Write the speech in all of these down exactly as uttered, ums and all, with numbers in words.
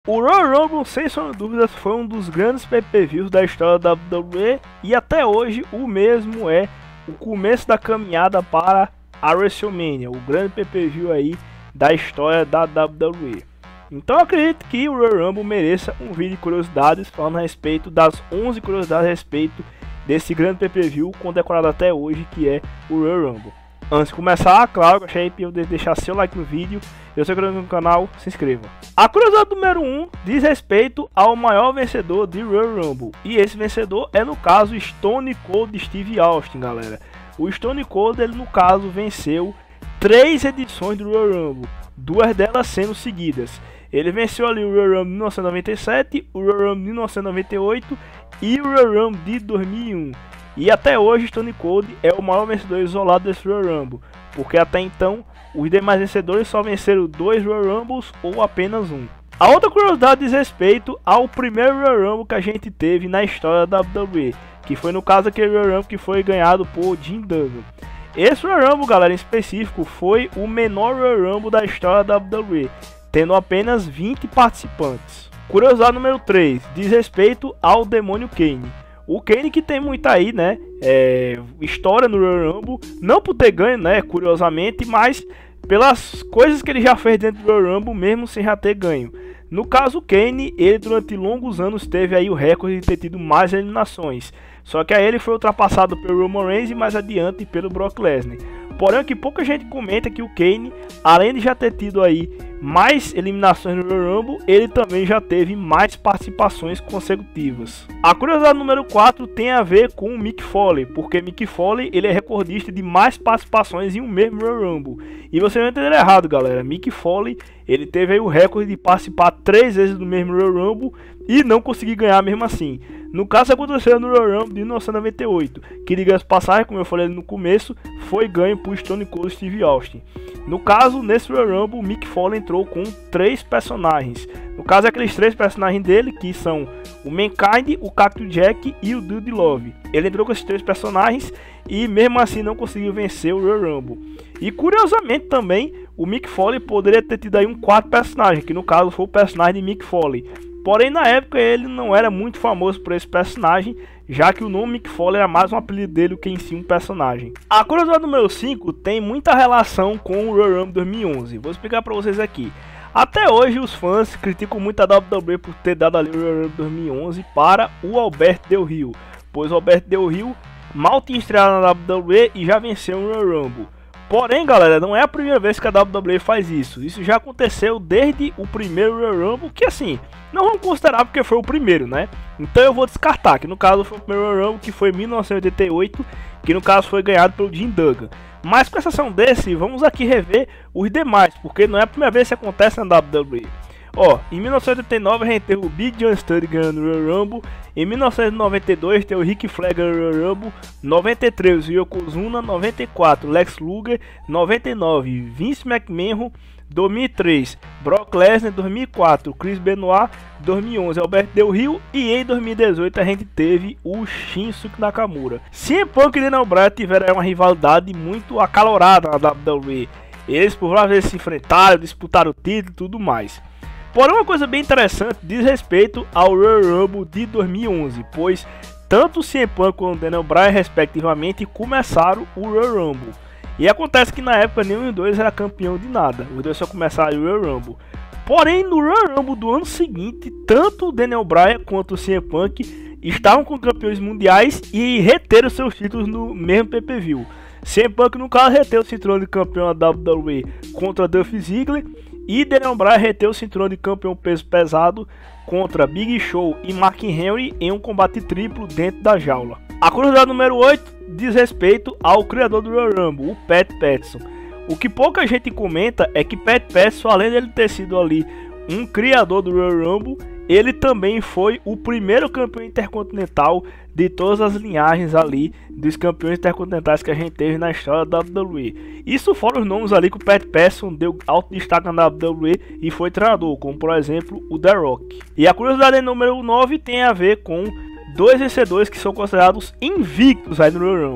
O Royal Rumble, sem sombra de dúvidas, foi um dos grandes pay-per-views da história da W W E e até hoje o mesmo é o começo da caminhada para a WrestleMania, o grande pay-per-view aí da história da W W E. Então eu acredito que o Royal Rumble mereça um vídeo de curiosidades falando a respeito das onze curiosidades a respeito desse grande pay-per-view condecorado até hoje, que é o Royal Rumble. Antes de começar, claro, gostaria de deixar seu like no vídeo. Se você é novo no canal, se inscreva. A curiosidade número um diz respeito ao maior vencedor de Royal Rumble. E esse vencedor é, no caso, Stone Cold Steve Austin, galera. O Stone Cold, ele no caso, venceu três edições do Royal Rumble. Duas delas sendo seguidas. Ele venceu ali o Royal Rumble de mil novecentos e noventa e sete, o Royal Rumble de mil novecentos e noventa e oito e o Royal Rumble de dois mil e um. E até hoje Stone Cold é o maior vencedor isolado desse Royal Rumble, porque até então os demais vencedores só venceram dois Royal Rumbles ou apenas um. A outra curiosidade diz respeito ao primeiro Royal Rumble que a gente teve na história da W W E, que foi no caso aquele Royal Rumble que foi ganhado por Jim Duggan. Esse Royal Rumble, galera, em específico, foi o menor Royal Rumble da história da W W E, tendo apenas vinte participantes. Curiosidade número três diz respeito ao Demônio Kane. O Kane que tem muito aí, né, é, história no Royal Rumble, não por ter ganho, né, curiosamente, mas pelas coisas que ele já fez dentro do Royal Rumble, mesmo sem já ter ganho. No caso, o Kane, ele durante longos anos teve aí o recorde de ter tido mais eliminações, só que aí ele foi ultrapassado pelo Roman Reigns e mais adiante pelo Brock Lesnar. Porém, o que pouca gente comenta é que o Kane, além de já ter tido aí mais eliminações no Royal Rumble, ele também já teve mais participações consecutivas. A curiosidade número quatro tem a ver com o Mick Foley, porque Mick Foley, ele é recordista de mais participações em um mesmo Royal Rumble. E você não entendeu errado, galera. Mick Foley, ele teve aí o recorde de participar três vezes do mesmo Royal Rumble e não conseguir ganhar mesmo assim. No caso, aconteceu no Royal Rumble de mil novecentos e noventa e oito, que, diga-se de passagem, como eu falei no começo, foi ganho por Stone Cold Steve Austin. No caso, nesse Royal Rumble, Mick Foley entrou com três personagens. No caso, aqueles três personagens dele, que são o Mankind, o Cactus Jack e o Dude Love. Ele entrou com esses três personagens e mesmo assim não conseguiu vencer o Royal Rumble. E curiosamente também, o Mick Foley poderia ter tido aí um quarto personagem, que no caso foi o personagem de Mick Foley. Porém, na época ele não era muito famoso por esse personagem, já que o nome Mick Foley era mais um apelido dele do que em si um personagem. A curiosidade número cinco tem muita relação com o Royal Rumble dois mil e onze. Vou explicar para vocês aqui. Até hoje os fãs criticam muito a W W E por ter dado ali o Royal Rumble dois mil e onze para o Alberto Del Rio, pois o Alberto Del Rio mal tinha estreado na W W E e já venceu o Royal Rumble. Porém, galera, não é a primeira vez que a W W E faz isso. Isso já aconteceu desde o primeiro Royal Rumble, que assim, não vamos considerar porque foi o primeiro, né? Então eu vou descartar, que no caso foi o primeiro Royal Rumble, que foi em mil novecentos e oitenta e oito, que no caso foi ganhado pelo Jim Duggan. Mas com exceção desse, vamos aqui rever os demais, porque não é a primeira vez que acontece na W W E. Ó, em mil novecentos e oitenta e nove a gente teve o Big John Studd ganhando o Royal Rumble. Em mil novecentos e noventa e dois teve o Ric Flair ganhando o Royal Rumble. noventa e três o Yokozuna. noventa e quatro Lex Luger. noventa e nove Vince McMahon. dois mil e três Brock Lesnar. dois mil e quatro Chris Benoit. dois mil e onze Alberto Del Rio. E em dois mil e dezoito a gente teve o Shinsuke Nakamura. C M Punk e Daniel Bryan tiveram uma rivalidade muito acalorada na W W E. Eles por várias vezes se enfrentaram, disputaram o título e tudo mais. Porém, uma coisa bem interessante diz respeito ao Royal Rumble de dois mil e onze, pois tanto o C M Punk quanto o Daniel Bryan, respectivamente, começaram o Royal Rumble. E acontece que na época nenhum dos dois era campeão de nada, os dois só começaram o Royal Rumble. Porém, no Royal Rumble do ano seguinte, tanto o Daniel Bryan quanto o C M Punk estavam com campeões mundiais e reteram seus títulos no mesmo pay-per-view. C M Punk, no caso, reteu o cinturão de campeão da W W E contra Dolph Ziggler, e Daniel Bryan reteu o cinturão de campeão peso pesado contra Big Show e Mark Henry em um combate triplo dentro da jaula. A curiosidade número oito diz respeito ao criador do Royal Rumble, o Pat Patterson. O que pouca gente comenta é que Pat Patterson, além de ele ter sido ali um criador do Royal Rumble, ele também foi o primeiro campeão intercontinental de todas as linhagens ali dos campeões intercontinentais que a gente teve na história da W W E. Isso fora os nomes ali que o Pat Patterson deu alto destaque na W W E e foi treinador, como por exemplo o The Rock. E a curiosidade número nove tem a ver com dois vencedores que são considerados invictos aí no Royal Rumble.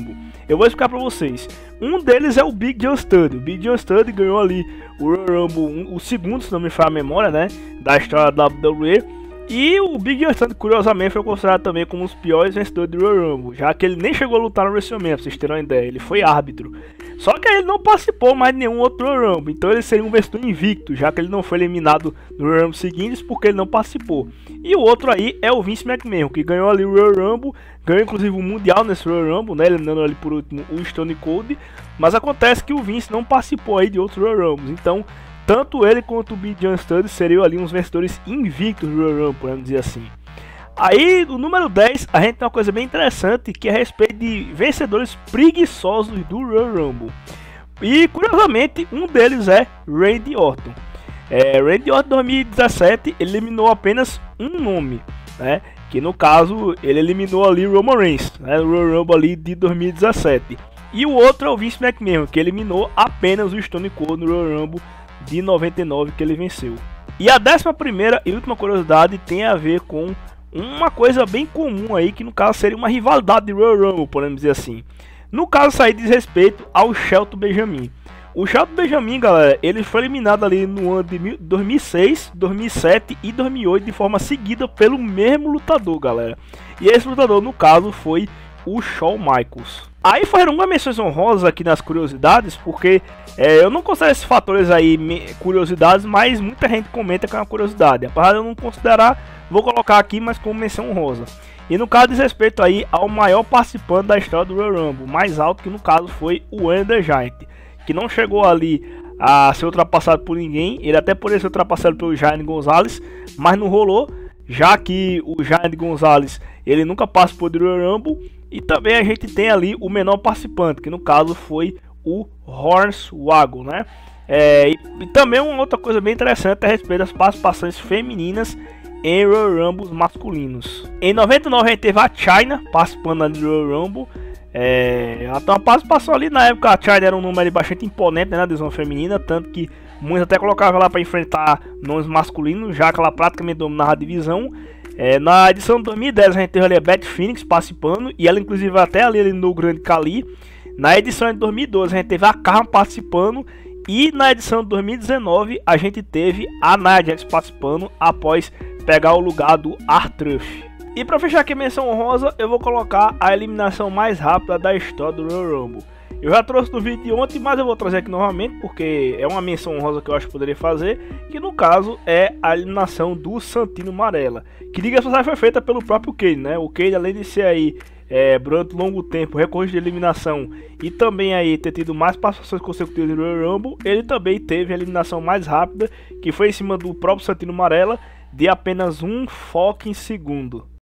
Eu vou explicar pra vocês. Um deles é o Big John Studd. O Big John Studd ganhou ali o Royal Rumble, um, o segundo, se não me falha a memória, né, da história da W W E. E o Big John Studd, curiosamente, foi considerado também como um dos piores vencedores do Royal Rumble, já que ele nem chegou a lutar no WrestleMania, pra vocês terem uma ideia, ele foi árbitro. Só que ele não participou mais de nenhum outro Royal Rumble, então ele seria um vencedor invicto, já que ele não foi eliminado no Royal Rumble seguinte porque ele não participou. E o outro aí é o Vince McMahon, que ganhou ali o Royal Rumble, ganhou inclusive o Mundial nesse Royal Rumble, né, eliminando ali por último o Stone Cold, mas acontece que o Vince não participou aí de outros Royal Rumbles, então tanto ele quanto o Big John Studd seriam ali uns vencedores invictos do Royal Rumble, podemos dizer assim. Aí, no número dez, a gente tem uma coisa bem interessante, que é a respeito de vencedores preguiçosos do Royal Rumble. E, curiosamente, um deles é Randy Orton. É, Randy Orton, em dois mil e dezessete, eliminou apenas um nome, né? Que, no caso, ele eliminou ali o Roman Reigns, né? No Royal Rumble ali de dois mil e dezessete. E o outro é o Vince McMahon, que eliminou apenas o Stone Cold no Royal Rumble de noventa e nove, que ele venceu. E a décima primeira e última curiosidade tem a ver com uma coisa bem comum aí, que no caso seria uma rivalidade de Royal Rumble, podemos dizer assim. No caso, isso aí diz respeito ao Shelton Benjamin. O Shelton Benjamin, galera, ele foi eliminado ali no ano de dois mil e seis, dois mil e sete e dois mil e oito de forma seguida pelo mesmo lutador, galera. E esse lutador, no caso, foi o Shawn Michaels. Aí foram algumas menções honrosas aqui nas curiosidades, porque é, eu não considero esses fatores aí curiosidades, mas muita gente comenta que é uma curiosidade. Apesar de eu não considerar, vou colocar aqui, mas como menção honrosa. E no caso diz respeito aí ao maior participante da história do Royal Rumble, mais alto, que no caso foi o Andre the Giant, que não chegou ali a ser ultrapassado por ninguém. Ele até poderia ser ultrapassado pelo Giant Gonzalez, mas não rolou, já que o Giant Gonzalez ele nunca participou do Royal Rumble. E também a gente tem ali o menor participante, que no caso foi o Hornswoggle, né? É, e, e também uma outra coisa bem interessante a respeito das participações femininas em Royal Rumbles masculinos. Em noventa e nove a gente teve a Chyna participando do Royal Rumble. É, ela tem uma participação ali, na época a Chyna era um número bastante imponente, né, na divisão feminina, tanto que muitos até colocavam ela para enfrentar nomes masculinos, já que ela praticamente dominava a divisão. É, na edição de dois mil e dez a gente teve ali a Beth Phoenix participando, e ela inclusive até ali eliminou o Grande Khali. Na edição de dois mil e doze a gente teve a Carmen participando, e na edição de dois mil e dezenove a gente teve a Nia Jax participando após pegar o lugar do R-Truth. E para fechar aqui a menção honrosa, eu vou colocar a eliminação mais rápida da história do Royal Rumble. Eu já trouxe no vídeo de ontem, mas eu vou trazer aqui novamente, porque é uma menção honrosa que eu acho que poderia fazer, que no caso é a eliminação do Santino Marella, que diga-se passagem foi feita pelo próprio Kane, né? O Kane, além de ser aí é, durante longo tempo recorde de eliminação e também aí ter tido mais participações consecutivas no Royal Rumble, ele também teve a eliminação mais rápida, que foi em cima do próprio Santino Marella, de apenas um fucking segundo.